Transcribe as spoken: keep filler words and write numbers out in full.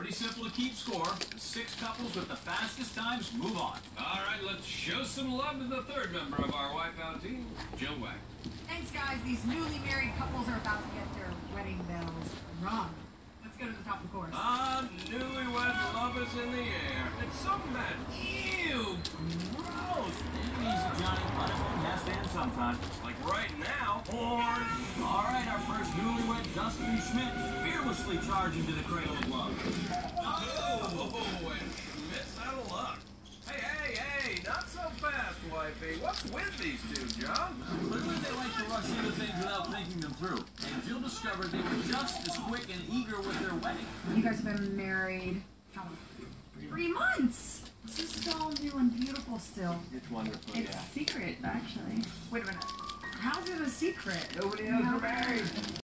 Pretty simple to keep score. The six couples with the fastest times move on. All right, let's show some love to the third member of our wipeout team, Jill Wack. Thanks, guys. These newly married couples are about to get their wedding bells rung. Let's go to the top of the course. Ah, newlywed love is in the air. It's so mad. Ew, gross. Easy, Johnny. Honeymoon has to end sometime. Like right now. Or, all right, our first newlywed, Dustin Schmidt, fearlessly charging to the cradle of love. Oh, and Schmidt's out of luck. Hey, hey, hey, not so fast, wifey. What's with these two, John? Clearly they like to rush into things without thinking them through. And Jill discovered they were just as quick and eager with their wedding. You guys have been married how long? Three months. This is all new and beautiful still. It's wonderful, It's yeah. secret, actually. Wait a minute. How's it a secret? Nobody knows we're married.